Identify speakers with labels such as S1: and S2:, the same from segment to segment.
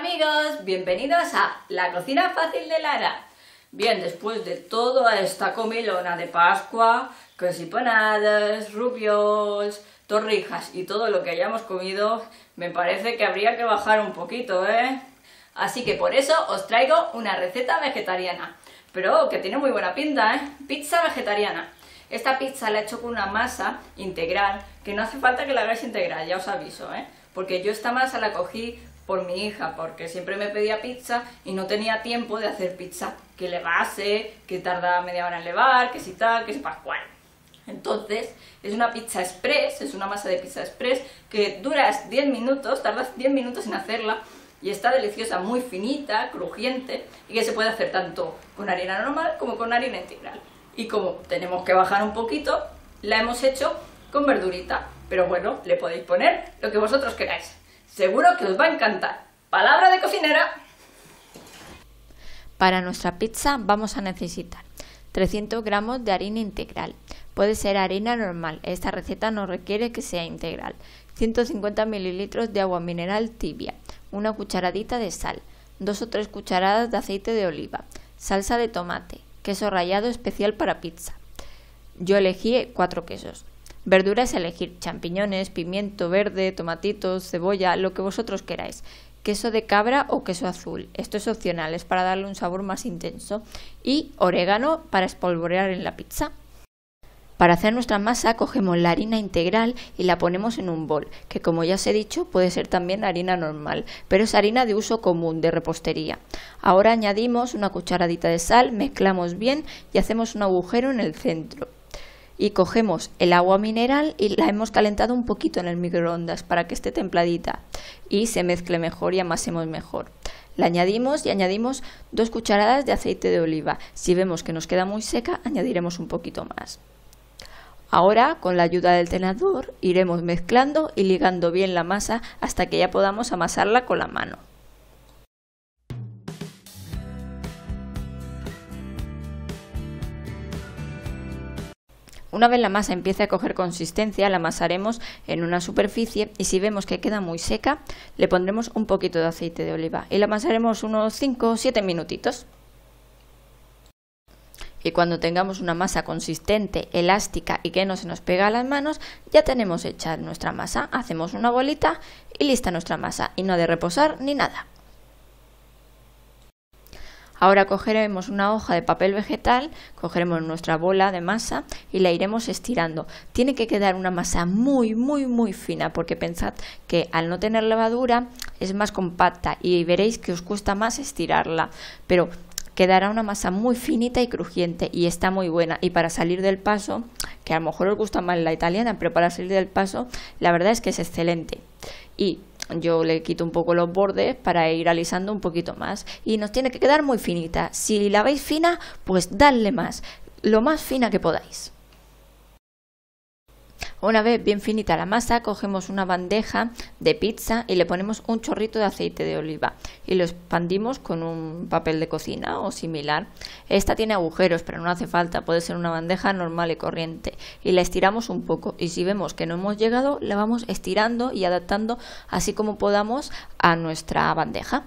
S1: amigos, bienvenidos a La Cocina Fácil de Lara. Bien, después de toda esta comilona de Pascua, que si panadas, rubiols, torrijas y todo lo que hayamos comido, me parece que habría que bajar un poquito, Así que por eso os traigo una receta vegetariana, pero que tiene muy buena pinta, Pizza vegetariana. Esta pizza la he hecho con una masa integral, que no hace falta que la hagáis integral, ya os aviso, porque yo esta masa la cogí por mi hija, porque siempre me pedía pizza y no tenía tiempo de hacer pizza que levase, que tarda media hora en levar, que si tal, que si pascual. Entonces, es una pizza express, es una masa de pizza express que duras 10 minutos, tardas 10 minutos en hacerla y está deliciosa, muy finita, crujiente y que se puede hacer tanto con harina normal como con harina integral. Y como tenemos que bajar un poquito, la hemos hecho con verdurita, pero bueno, le podéis poner lo que vosotros queráis. Seguro que os va a encantar. ¡Palabra de cocinera!
S2: Para nuestra pizza vamos a necesitar 300 gramos de harina integral. Puede ser harina normal, esta receta no requiere que sea integral. 150 mililitros de agua mineral tibia, una cucharadita de sal, 2 o 3 cucharadas de aceite de oliva, salsa de tomate, queso rallado especial para pizza. Yo elegí 4 quesos. Verduras elegir champiñones, pimiento verde, tomatitos, cebolla, lo que vosotros queráis. Queso de cabra o queso azul, esto es opcional, es para darle un sabor más intenso. Y orégano para espolvorear en la pizza. Para hacer nuestra masa cogemos la harina integral y la ponemos en un bol, que como ya os he dicho puede ser también harina normal, pero es harina de uso común, de repostería. Ahora añadimos una cucharadita de sal, mezclamos bien y hacemos un agujero en el centro. Y cogemos el agua mineral y la hemos calentado un poquito en el microondas para que esté templadita y se mezcle mejor y amasemos mejor. La añadimos y añadimos 2 cucharadas de aceite de oliva. Si vemos que nos queda muy seca, añadiremos un poquito más. Ahora, con la ayuda del tenedor, iremos mezclando y ligando bien la masa hasta que ya podamos amasarla con la mano. Una vez la masa empiece a coger consistencia, la amasaremos en una superficie y si vemos que queda muy seca, le pondremos un poquito de aceite de oliva y la amasaremos unos 5 o 7 minutitos. Y cuando tengamos una masa consistente, elástica y que no se nos pega a las manos, ya tenemos hecha nuestra masa. Hacemos una bolita y lista nuestra masa y no ha de reposar ni nada. Ahora cogeremos una hoja de papel vegetal, cogeremos nuestra bola de masa y la iremos estirando. Tiene que quedar una masa muy fina porque pensad que al no tener levadura es más compacta y veréis que os cuesta más estirarla, pero quedará una masa muy finita y crujiente y está muy buena. Y para salir del paso, que a lo mejor os gusta más la italiana, pero para salir del paso la verdad es que es excelente. Y yo le quito un poco los bordes para ir alisando un poquito más y nos tiene que quedar muy finita. Si la veis fina, pues dadle más, lo más fina que podáis. Una vez bien finita la masa, cogemos una bandeja de pizza y le ponemos un chorrito de aceite de oliva y lo expandimos con un papel de cocina o similar. Esta tiene agujeros, pero no hace falta, puede ser una bandeja normal y corriente. Y la estiramos un poco y si vemos que no hemos llegado, la vamos estirando y adaptando así como podamos a nuestra bandeja.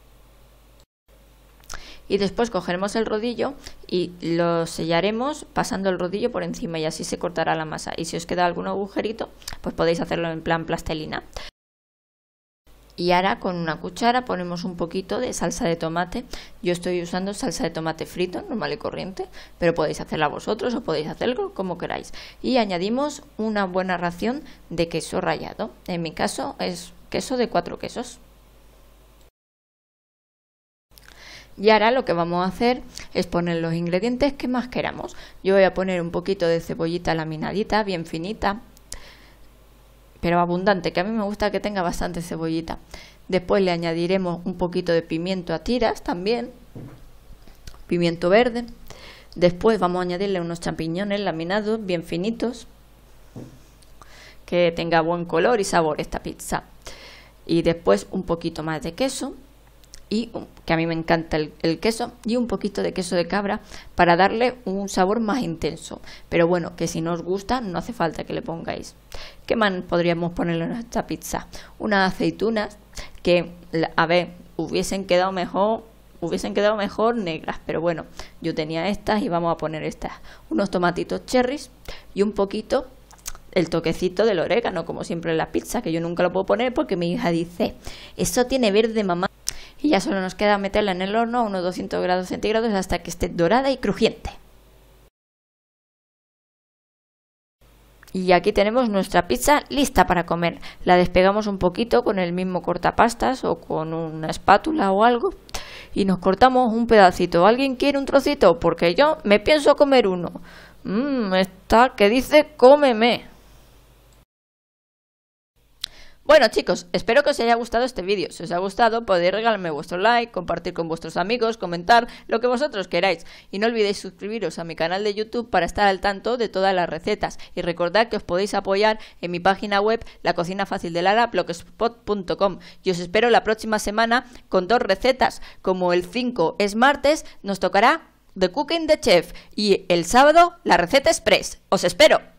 S2: Y después cogeremos el rodillo y lo sellaremos pasando el rodillo por encima y así se cortará la masa. Y si os queda algún agujerito, pues podéis hacerlo en plan plastelina. Y ahora con una cuchara ponemos un poquito de salsa de tomate. Yo estoy usando salsa de tomate frito, normal y corriente, pero podéis hacerla vosotros o podéis hacerlo como queráis. Y añadimos una buena ración de queso rallado. En mi caso es queso de 4 quesos. Y ahora lo que vamos a hacer es poner los ingredientes que más queramos. Yo voy a poner un poquito de cebollita laminadita, bien finita, pero abundante, que a mí me gusta que tenga bastante cebollita. Después le añadiremos un poquito de pimiento a tiras también, pimiento verde. Después vamos a añadirle unos champiñones laminados, bien finitos, que tenga buen color y sabor esta pizza. Y después un poquito más de queso. Y que a mí me encanta el queso y un poquito de queso de cabra para darle un sabor más intenso, pero bueno, que si no os gusta no hace falta que le pongáis. ¿Qué más podríamos ponerle en esta pizza? Unas aceitunas que, a ver, hubiesen quedado mejor negras, pero bueno, yo tenía estas y vamos a poner estas, unos tomatitos cherries y un poquito el toquecito del orégano, como siempre en la pizza, que yo nunca lo puedo poner porque mi hija dice, eso tiene verde, mamá. Y ya solo nos queda meterla en el horno a unos 200 grados centígrados hasta que esté dorada y crujiente. Y aquí tenemos nuestra pizza lista para comer. La despegamos un poquito con el mismo cortapastas o con una espátula o algo y nos cortamos un pedacito. ¿Alguien quiere un trocito? Porque yo me pienso comer uno. Esta que dice cómeme. Bueno chicos, espero que os haya gustado este vídeo. Si os ha gustado podéis regalarme vuestro like, compartir con vuestros amigos, comentar lo que vosotros queráis. Y no olvidéis suscribiros a mi canal de YouTube para estar al tanto de todas las recetas. Y recordad que os podéis apoyar en mi página web, La Cocina Fácil de Lara, blogspot.com. Y os espero la próxima semana con 2 recetas. Como el 5 es martes, nos tocará The Cooking the Chef. Y el sábado, la receta express. ¡Os espero!